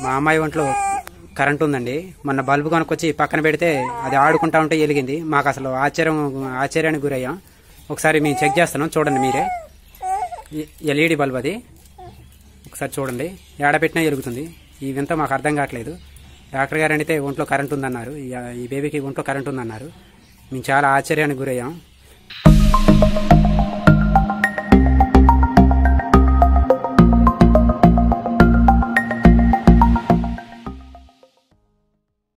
మా అమ్మాయి ఒంట్లో కరెంట్ ఉందండి. మొన్న బల్బు కొనుక్కొచ్చి పక్కన పెడితే అది ఆడుకుంటా ఉంటే వెలిగింది. మాకు అసలు ఆశ్చర్యానికి గురయ్యాం. ఒకసారి మేము చెక్ చేస్తున్నాం, చూడండి మీరే. ఎల్ఈడి బల్బ్ అది. ఒకసారి చూడండి, ఏడపెట్టినా వెలుగుతుంది. ఈ వింత మాకు అర్థం కావట్లేదు. డాక్టర్ గారు అడిగితే ఒంట్లో కరెంట్ ఉందన్నారు. ఈ బేబీకి ఒంట్లో కరెంట్ ఉందన్నారు. మేము చాలా ఆశ్చర్యానికి గురయ్యాం.